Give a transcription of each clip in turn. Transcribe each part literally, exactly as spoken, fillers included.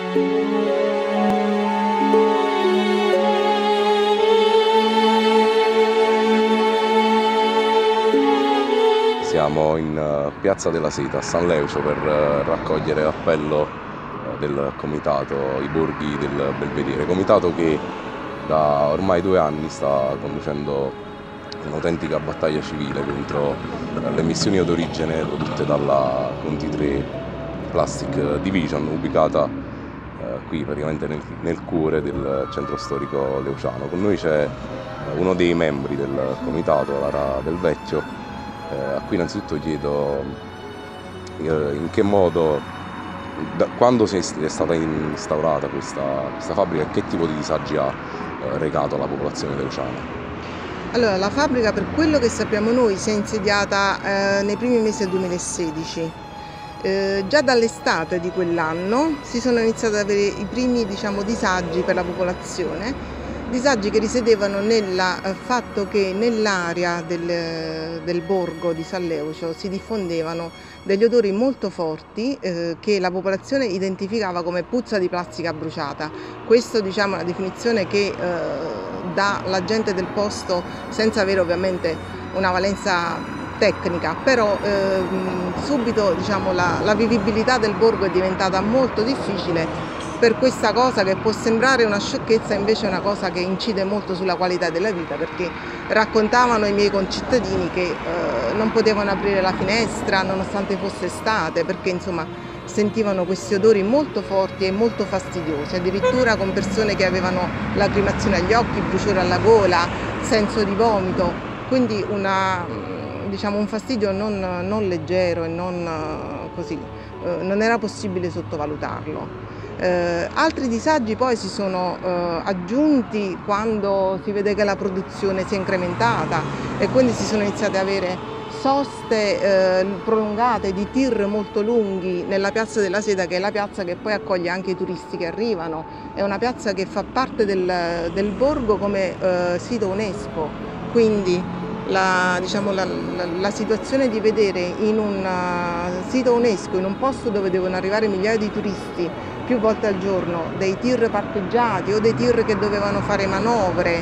Siamo in Piazza della Seta a San Leucio per raccogliere l'appello del comitato I Borghi del Belvedere, comitato che da ormai due anni sta conducendo un'autentica battaglia civile contro le emissioni d'origine prodotte dalla Conti tre Plastic Division, ubicata eh, qui praticamente nel, nel cuore del centro storico leuciano. Con noi c'è uno dei membri del comitato, Lara Del Vecchio, eh, a cui innanzitutto chiedo eh, in che modo, da, quando è stata instaurata questa, questa fabbrica e che tipo di disagi ha eh, recato alla popolazione leuciana. Allora, la fabbrica, per quello che sappiamo noi, si è insediata eh, nei primi mesi del duemilasedici. Eh, già dall'estate di quell'anno si sono iniziati ad avere i primi, diciamo, disagi per la popolazione, disagi che risiedevano nel eh, fatto che nell'area del, del borgo di San Leucio si diffondevano degli odori molto forti eh, che la popolazione identificava come puzza di plastica bruciata. Questa, diciamo, è una definizione che eh, dà la gente del posto senza avere ovviamente una valenza tecnica, però eh, subito, diciamo, la, la vivibilità del borgo è diventata molto difficile per questa cosa che può sembrare una sciocchezza, invece è una cosa che incide molto sulla qualità della vita, perché raccontavano i miei concittadini che eh, non potevano aprire la finestra nonostante fosse estate, perché insomma sentivano questi odori molto forti e molto fastidiosi, addirittura con persone che avevano lacrimazione agli occhi, bruciore alla gola, senso di vomito, quindi una, diciamo, un fastidio non, non leggero e non così, eh, non era possibile sottovalutarlo. Eh, altri disagi poi si sono eh, aggiunti quando si vede che la produzione si è incrementata e quindi si sono iniziate ad avere soste eh, prolungate di tir molto lunghi nella Piazza della Seta, che è la piazza che poi accoglie anche i turisti che arrivano. È una piazza che fa parte del, del borgo come eh, sito UNESCO, quindi la, diciamo, la, la, la situazione di vedere in un uh, sito UNESCO, in un posto dove devono arrivare migliaia di turisti più volte al giorno, dei tir parcheggiati o dei tir che dovevano fare manovre,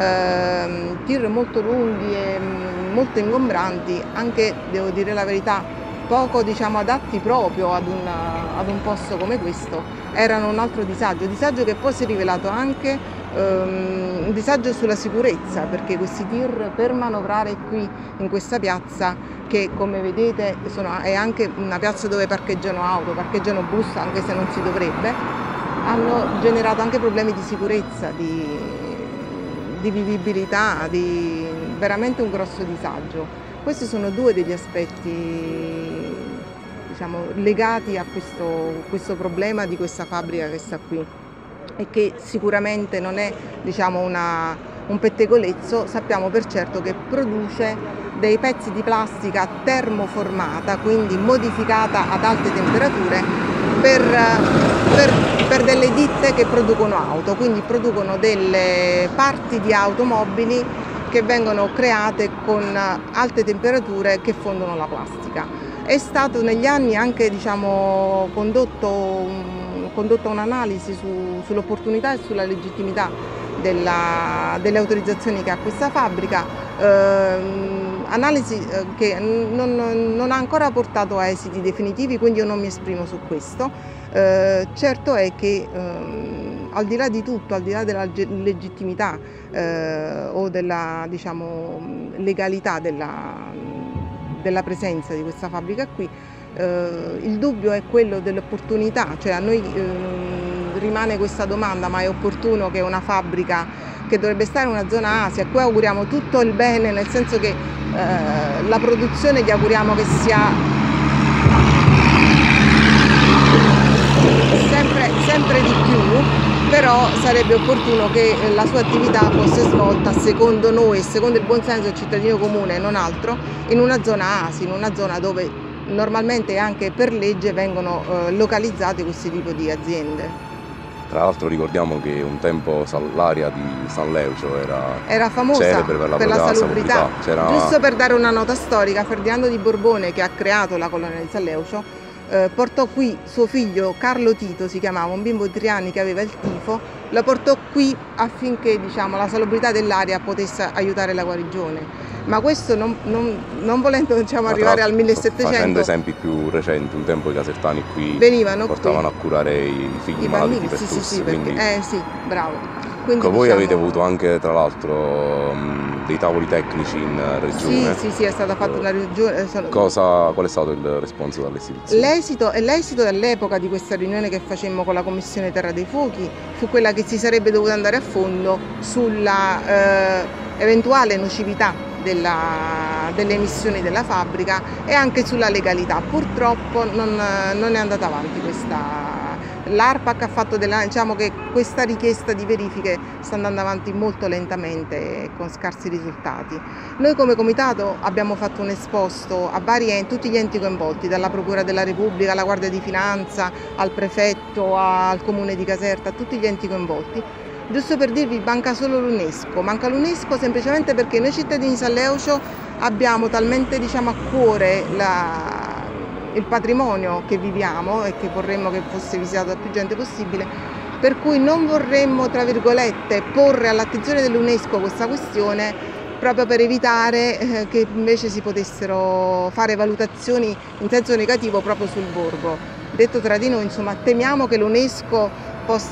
eh, tir molto lunghi e molto ingombranti, anche, devo dire la verità, poco, diciamo, adatti proprio ad, una, ad un posto come questo, erano un altro disagio, disagio che poi si è rivelato anche um, un disagio sulla sicurezza, perché questi tir, per manovrare qui in questa piazza, che come vedete sono, è anche una piazza dove parcheggiano auto, parcheggiano bus, anche se non si dovrebbe, hanno generato anche problemi di sicurezza, di, di vivibilità, di veramente un grosso disagio. Questi sono due degli aspetti, diciamo, legati a questo, questo problema di questa fabbrica che sta qui e che sicuramente non è, diciamo, una, un pettegolezzo. Sappiamo per certo che produce dei pezzi di plastica termoformata, quindi modificata ad alte temperature per, per, per delle ditte che producono auto, quindi producono delle parti di automobili che vengono create con alte temperature che fondono la plastica. È stato negli anni anche, diciamo, condotto, condotta un'analisi su, sull'opportunità e sulla legittimità della, delle autorizzazioni che ha questa fabbrica, eh, analisi che non, non ha ancora portato a esiti definitivi, quindi io non mi esprimo su questo. Eh, certo è che ehm, al di là di tutto, al di là della legittimità eh, o della, diciamo, legalità della, della presenza di questa fabbrica qui, eh, il dubbio è quello dell'opportunità, cioè a noi eh, rimane questa domanda: ma è opportuno che una fabbrica che dovrebbe stare in una zona Asia, a cui auguriamo tutto il bene, nel senso che eh, la produzione gli auguriamo che sia sempre, sempre di più, però sarebbe opportuno che la sua attività fosse svolta, secondo noi e secondo il buonsenso del cittadino comune e non altro, in una zona A S I, in una zona dove normalmente anche per legge vengono eh, localizzate questi tipi di aziende. Tra l'altro ricordiamo che un tempo l'area di San Leucio era, era famosa celebre per la, per la salubrità. salubrità. Giusto per dare una nota storica, Ferdinando di Borbone, che ha creato la colonia di San Leucio, eh, portò qui suo figlio Carlo Tito, si chiamava, un bimbo di tre anni che aveva il tifo, lo portò qui affinché, diciamo, la salubrità dell'aria potesse aiutare la guarigione. Ma questo non, non, non volendo, diciamo, Ma arrivare al facendo millesettecento, esempi più recenti, un tempo i casertani qui venivano portavano qui a curare i figli i malati bambini, di sì, sì, pertussi, sì, perché, quindi eh sì, bravo. Quindi, ecco, voi diciamo, avete avuto anche tra l'altro mh, dei tavoli tecnici in regione. Sì, sì, sì, è stata fatta una riunione. Sono... Cosa, qual è stato il responso dalle istituzioni? L'esito, l'esito dell'epoca di questa riunione che facemmo con la Commissione Terra dei Fuochi fu quella che si sarebbe dovuta andare a fondo sulla eh, eventuale nocività della, delle emissioni della fabbrica e anche sulla legalità. Purtroppo non, non è andata avanti questa. L'ARPAC ha fatto della, diciamo che questa richiesta di verifiche sta andando avanti molto lentamente e con scarsi risultati. Noi come comitato abbiamo fatto un esposto a vari enti, tutti gli enti coinvolti, dalla Procura della Repubblica alla Guardia di Finanza, al prefetto, al Comune di Caserta, a tutti gli enti coinvolti. Giusto per dirvi, manca solo l'UNESCO, manca l'UNESCO semplicemente perché noi cittadini di San Leucio abbiamo talmente, diciamo, a cuore la, il patrimonio che viviamo e che vorremmo che fosse visitato da più gente possibile, per cui non vorremmo, tra virgolette, porre all'attenzione dell'UNESCO questa questione proprio per evitare eh, che invece si potessero fare valutazioni in senso negativo proprio sul borgo. Detto tra di noi, insomma, temiamo che l'UNESCO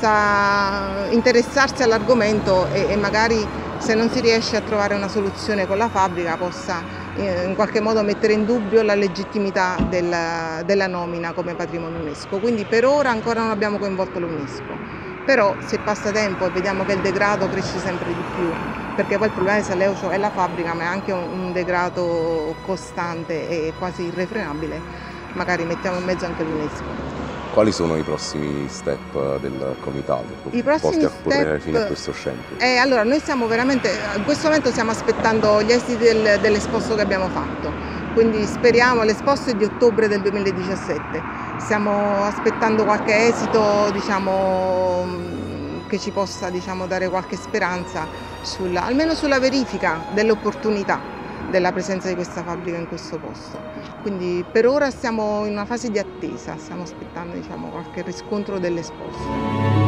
possa interessarsi all'argomento e, e magari, se non si riesce a trovare una soluzione con la fabbrica, possa eh, in qualche modo mettere in dubbio la legittimità della, della nomina come patrimonio UNESCO. Quindi per ora ancora non abbiamo coinvolto l'UNESCO. Però se passa tempo e vediamo che il degrado cresce sempre di più, perché poi il problema di San Leucio è la fabbrica, ma è anche un, un degrado costante e quasi irrefrenabile, magari mettiamo in mezzo anche l'UNESCO. Quali sono i prossimi step del comitato? I prossimi posti a porre step, fine a questo scempio? Eh, allora, noi stiamo veramente, in questo momento stiamo aspettando gli esiti del, dell'esposto che abbiamo fatto, quindi speriamo, l'esposto è di ottobre del duemiladiciassette, stiamo aspettando qualche esito, diciamo, che ci possa, diciamo, dare qualche speranza, sulla, almeno sulla verifica dell'opportunità della presenza di questa fabbrica in questo posto. Quindi per ora siamo in una fase di attesa, stiamo aspettando, diciamo, qualche riscontro dell'esposto.